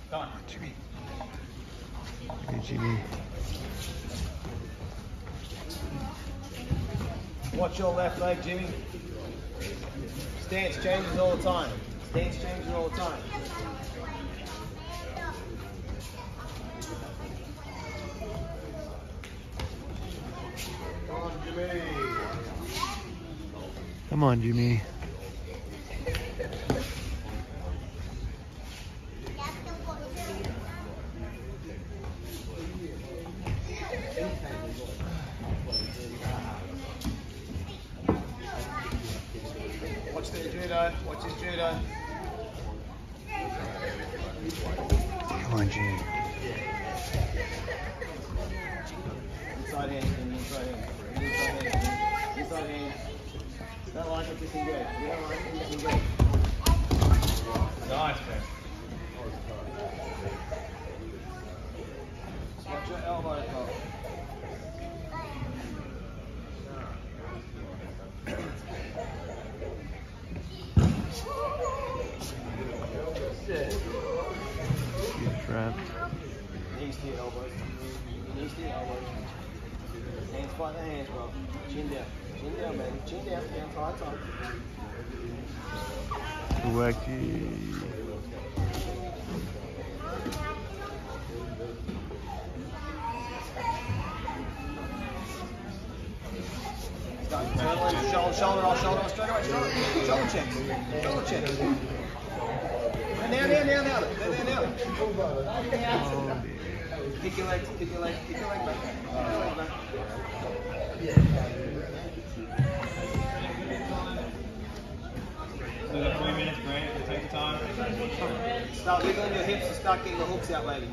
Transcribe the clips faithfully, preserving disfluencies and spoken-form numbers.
Come on. Jimmy. Hey, Jimmy. Watch your left leg, Jimmy. Stance changes all the time. Stance changes all the time. Come on, Jimmy. Come on, Jimmy. Watch the judo. Watch his judo. Come on, Jimmy. Inside hand, inside hand. Inside hand. Inside hand. Don't like it, disengage. You don't like it, disengage. Nice, man. Watch your elbow, Cole. Trapped. Knees to your elbows. Knees to your elbows. Hands by the hands, bro. Chin down. Chin down, baby. Chin down. Down tight, tight. Wacky. Shoulder, shoulder off, shoulder off, straight away, shoulder, shoulder check, shoulder check. Now, now, now, now, now, now, now. Kick your legs, kick your legs, kick your leg back. Kick your leg back. So the three minutes, Grant, take your time. Start wiggling your hips and start getting the hooks out, lady.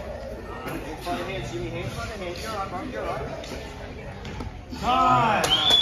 Hands by the hands, Jimmy, hands by the hands. You're alright, bro, you're alright. Time!